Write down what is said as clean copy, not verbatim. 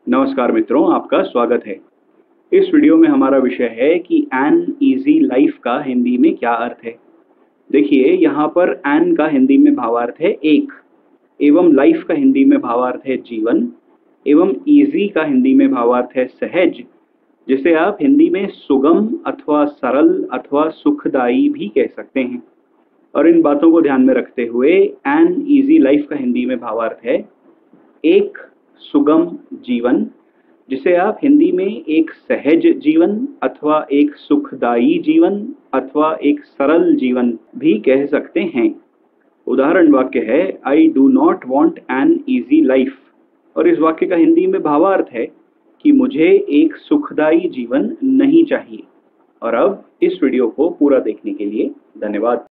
नमस्कार मित्रों, आपका स्वागत है। इस वीडियो में हमारा विषय है कि एन ईजी लाइफ का हिंदी में क्या अर्थ है। देखिए, यहाँ पर एन का हिंदी में भावार्थ है एक, एवं लाइफ का हिंदी में भावार्थ है जीवन, एवं ईजी का हिंदी में भावार्थ है सहज, जिसे आप हिंदी में सुगम अथवा सरल अथवा सुखदायी भी कह सकते हैं। और इन बातों को ध्यान में रखते हुए एन ईजी लाइफ का हिंदी में भावार्थ है एक सुगम जीवन, जिसे आप हिंदी में एक सहज जीवन अथवा एक सुखदायी जीवन अथवा एक सरल जीवन भी कह सकते हैं। उदाहरण वाक्य है I do not want an easy life, और इस वाक्य का हिंदी में भावार्थ है कि मुझे एक सुखदायी जीवन नहीं चाहिए। और अब इस वीडियो को पूरा देखने के लिए धन्यवाद।